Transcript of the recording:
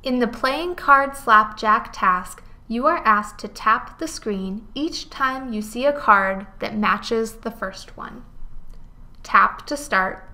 In the Playing Card Slapjack task, you are asked to tap the screen each time you see a card that matches the first one. Tap to start,